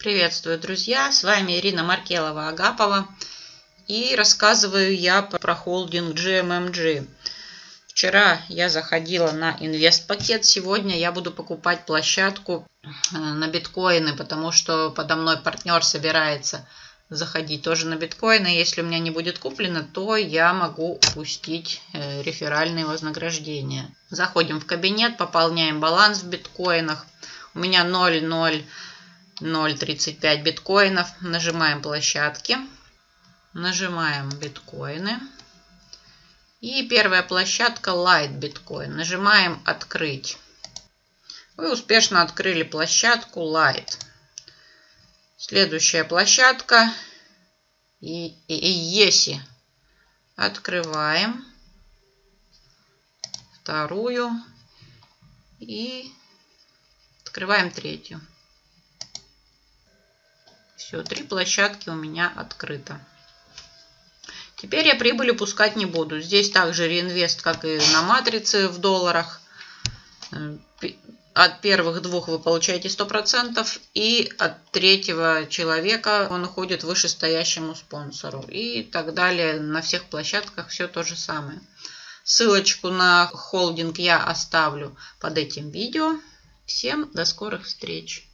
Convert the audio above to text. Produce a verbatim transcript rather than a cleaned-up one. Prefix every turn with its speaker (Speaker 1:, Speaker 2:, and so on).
Speaker 1: Приветствую, друзья! С вами Ирина Маркелова-Агапова. И рассказываю я про холдинг джи эм эм джи. Вчера я заходила на инвест-пакет. Сегодня я буду покупать площадку на биткоины, потому что подо мной партнер собирается заходить тоже на биткоины. Если у меня не будет куплено, то я могу упустить реферальные вознаграждения. Заходим в кабинет, пополняем баланс в биткоинах. У меня ноль целых ноль ноль тридцать пять биткоинов. Нажимаем площадки. Нажимаем биткоины. И первая площадка Light Bitcoin. Нажимаем открыть. Вы успешно открыли площадку Light. Следующая площадка и, и, и Easy. Открываем. Вторую. И открываем третью. Все, три площадки у меня открыто. Теперь я прибыль упускать не буду. Здесь также реинвест, как и на матрице в долларах. От первых двух вы получаете сто процентов. И от третьего человека он уходит вышестоящему спонсору. И так далее. На всех площадках все то же самое. Ссылочку на холдинг я оставлю под этим видео. Всем до скорых встреч!